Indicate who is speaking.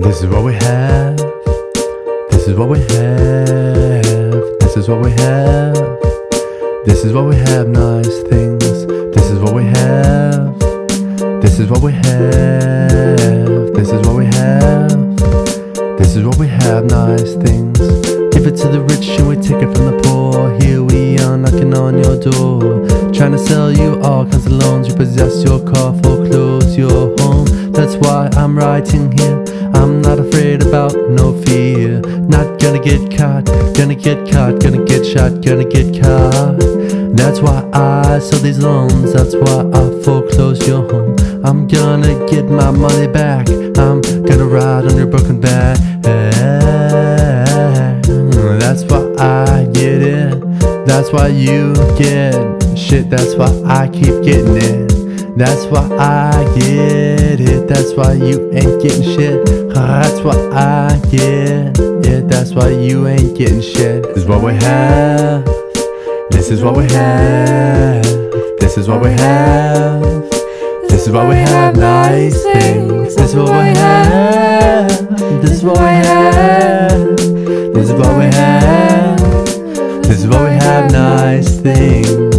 Speaker 1: This is what we have. This is what we have. This is what we have. This is what we have, nice things. This is what we have. This is what we have. This is what we have. This is what we have, nice things. Give it to the rich and we take it from the poor. Here we are knocking on your door, trying to sell you all kinds of loans. Repossess your car, foreclose your home. That's why I'm writing here. I'm not afraid about no fear. Not gonna get caught, gonna get caught, gonna get shot, gonna get caught. That's why I sell these loans. That's why I foreclose your home. I'm gonna get my money back. I'm gonna ride on your broken back. That's why I get it. That's why you get shit. That's why I keep getting it. That's why I get it. That's why you ain't getting shit. That's why I get it. That's why you ain't getting shit. This is what we have. This is what we have. This is what we have. This is what we have, nice things. This is what we have. This is what we have. This is what we have. This is what we have, nice things.